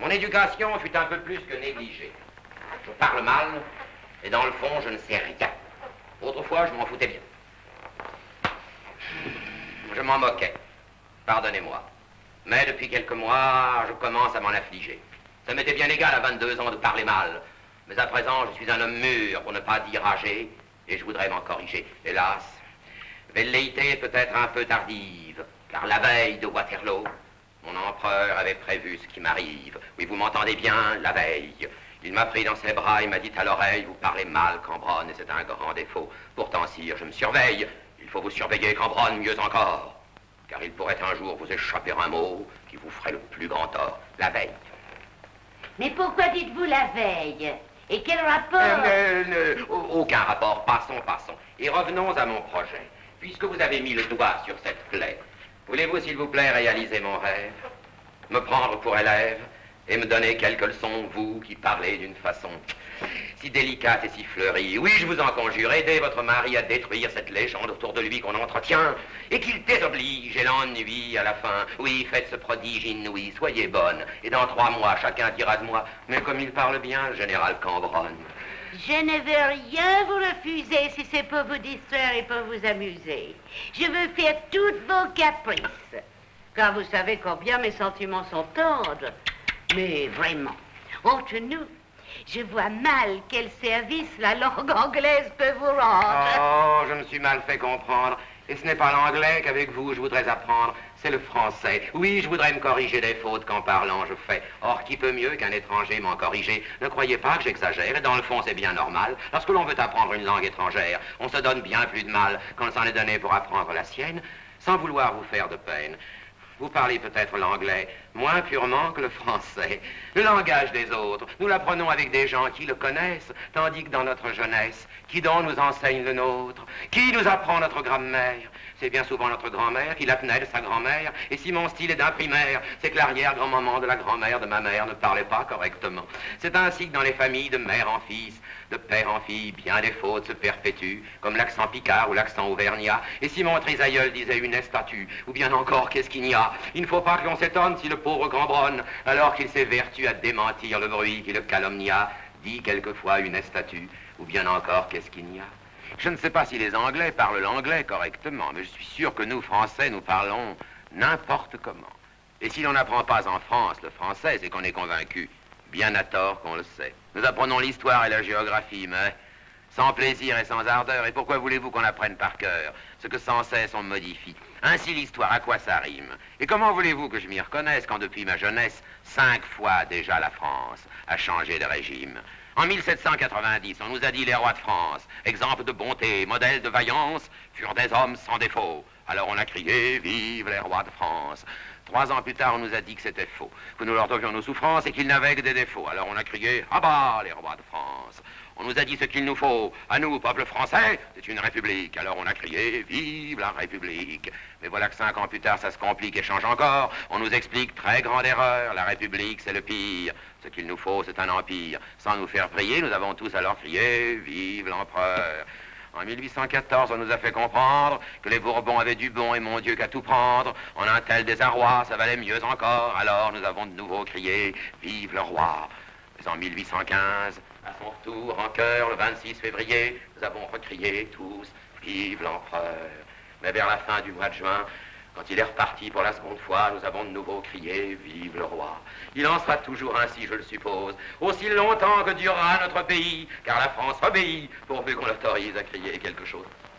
Mon éducation fut un peu plus que négligée. Je parle mal, et dans le fond, je ne sais rien. Autrefois, je m'en foutais bien. Je m'en moquais. Pardonnez-moi. Mais depuis quelques mois, je commence à m'en affliger. Ça m'était bien égal à 22 ans de parler mal. Mais à présent, je suis un homme mûr, pour ne pas dire âgé, et je voudrais m'en corriger. Hélas, velléité est peut-être un peu tardive, car la veille de Waterloo, mon empereur avait prévu ce qui m'arrive. Oui, vous m'entendez bien, la veille. Il m'a pris dans ses bras, il m'a dit à l'oreille, vous parlez mal, Cambronne, et c'est un grand défaut. Pourtant, sire, je me surveille. Il faut vous surveiller, Cambronne, mieux encore. Car il pourrait un jour vous échapper un mot qui vous ferait le plus grand tort, la veille. Mais pourquoi dites-vous la veille? Et quel rapport? Aucun rapport, passons. Et revenons à mon projet. Puisque vous avez mis le doigt sur cette plaie, voulez-vous, s'il vous plaît, réaliser mon rêve? Me prendre pour élève et me donner quelques leçons, vous qui parlez d'une façon si délicate et si fleurie. Oui, je vous en conjure, aidez votre mari à détruire cette légende autour de lui qu'on entretient et qu'il désoblige et l'ennuie à la fin. Oui, faites ce prodige inouï, soyez bonne. Et dans 3 mois, chacun dira de moi, mais comme il parle bien, le général Cambronne. Je ne veux rien vous refuser si c'est pour vous distraire et pour vous amuser. Je veux faire toutes vos caprices. Car vous savez combien mes sentiments sont tendres. Mais vraiment, entre nous, je vois mal quel service la langue anglaise peut vous rendre. Oh, je me suis mal fait comprendre. Et ce n'est pas l'anglais qu'avec vous je voudrais apprendre, c'est le français. Oui, je voudrais me corriger des fautes qu'en parlant je fais. Or, qui peut mieux qu'un étranger m'en corriger? Ne croyez pas que j'exagère, et dans le fond c'est bien normal. Lorsque l'on veut apprendre une langue étrangère, on se donne bien plus de mal quand on s'en est donné pour apprendre la sienne, sans vouloir vous faire de peine. Vous parlez peut-être l'anglais, moins purement que le français. Le langage des autres, nous l'apprenons avec des gens qui le connaissent, tandis que dans notre jeunesse, qui donc nous enseigne le nôtre? Qui nous apprend notre grammaire? C'est bien souvent notre grand-mère qui la tenait de sa grand-mère. Et si mon style est d'imprimaire, c'est que l'arrière-grand-maman de la grand-mère de ma mère ne parlait pas correctement. C'est ainsi que dans les familles de mère en fils, de père en fille, bien des fautes se perpétuent, comme l'accent picard ou l'accent auvergnat. Et si mon trisaïeul disait une statue, ou bien encore qu'est-ce qu'il y a? Il ne faut pas que l'on s'étonne si le pauvre Cambronne, alors qu'il s'évertue à démentir le bruit qui le calomnia, dit quelquefois une statue, ou bien encore qu'est-ce qu'il y a? Je ne sais pas si les Anglais parlent l'anglais correctement, mais je suis sûr que nous, Français, nous parlons n'importe comment. Et si l'on n'apprend pas en France le français, c'est qu'on est convaincu, bien à tort qu'on le sait. Nous apprenons l'histoire et la géographie, mais sans plaisir et sans ardeur. Et pourquoi voulez-vous qu'on apprenne par cœur ce que sans cesse on modifie? Ainsi l'histoire, à quoi ça rime? Et comment voulez-vous que je m'y reconnaisse quand depuis ma jeunesse, 5 fois déjà la France a changé de régime? En 1790, on nous a dit les rois de France, exemple de bonté, modèle de vaillance, furent des hommes sans défaut. Alors on a crié, vive les rois de France. 3 ans plus tard, on nous a dit que c'était faux, que nous leur devions nos souffrances et qu'ils n'avaient que des défauts. Alors on a crié, ah bah, les rois de France. On nous a dit ce qu'il nous faut. À nous, peuple français, c'est une république. Alors on a crié, vive la république. Mais voilà que 5 ans plus tard, ça se complique et change encore. On nous explique, très grande erreur, la république, c'est le pire. Ce qu'il nous faut, c'est un empire. Sans nous faire prier, nous avons tous alors crié, vive l'empereur. En 1814, on nous a fait comprendre que les Bourbons avaient du bon et mon Dieu qu'à tout prendre. En un tel désarroi, ça valait mieux encore. Alors nous avons de nouveau crié, vive le roi. Mais en 1815, à son retour, en chœur, le 26 février, nous avons recrié tous, vive l'empereur. Mais vers la fin du mois de juin, quand il est reparti pour la seconde fois, nous avons de nouveau crié, vive le roi. Il en sera toujours ainsi, je le suppose, aussi longtemps que durera notre pays, car la France obéit, pourvu qu'on l'autorise à crier quelque chose.